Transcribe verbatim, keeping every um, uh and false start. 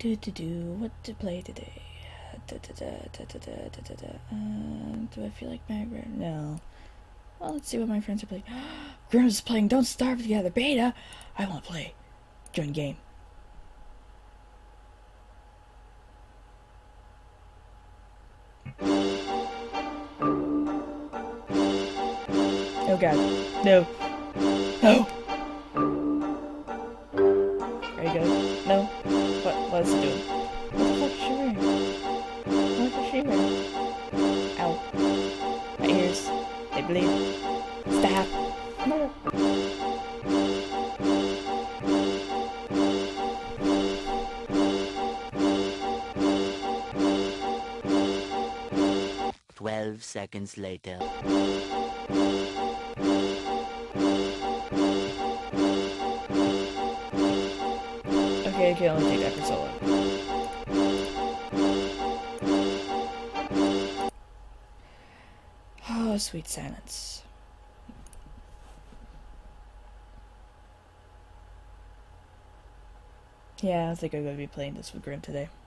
Do do do. What to play today? Da, da, da, da, da, da, da, da. Uh, do I feel like Margaret? No. Well, let's see what my friends are playing. Grimm's playing Don't Starve Together beta. I want to play. Join game. Oh god. No. No. There you go. No. What? What is it doing? What the fuck is she wearing? What is she wearing? Ow. My ears. They bleed. Stop. No. Twelve seconds later. Okay, I can only take that for solo. Oh, sweet silence. Yeah, I think I'm going to be playing this with Grim today.